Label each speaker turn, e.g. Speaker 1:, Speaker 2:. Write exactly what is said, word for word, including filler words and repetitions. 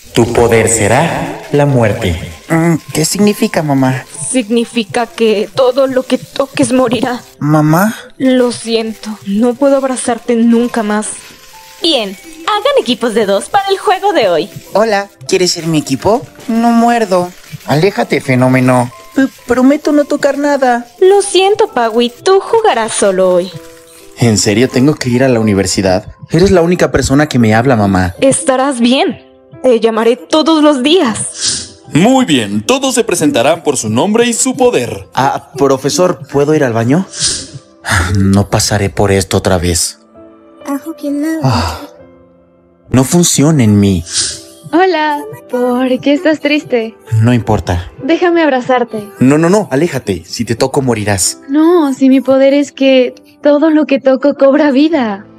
Speaker 1: Tu poder será la muerte.
Speaker 2: ¿Qué significa, mamá?
Speaker 3: Significa que todo lo que toques morirá.
Speaker 2: ¿Mamá?
Speaker 3: Lo siento, no puedo abrazarte nunca más.
Speaker 4: Bien, hagan equipos de dos para el juego de hoy.
Speaker 2: Hola, ¿quieres ser mi equipo? No muerdo. Aléjate, fenómeno. P- prometo no tocar nada.
Speaker 3: Lo siento, Paui, tú jugarás solo hoy.
Speaker 1: ¿En serio tengo que ir a la universidad? Eres la única persona que me habla, mamá.
Speaker 3: Estarás bien. Te llamaré todos los días.
Speaker 5: Muy bien, todos se presentarán por su nombre y su poder.
Speaker 1: Ah, profesor, ¿puedo ir al baño? No pasaré por esto otra vez. Ah, no funciona en mí.
Speaker 6: Hola, ¿por qué estás triste?
Speaker 1: No importa.
Speaker 6: Déjame abrazarte.
Speaker 1: No, no, no, aléjate. Si te toco morirás.
Speaker 6: No, si mi poder es que todo lo que toco cobra vida.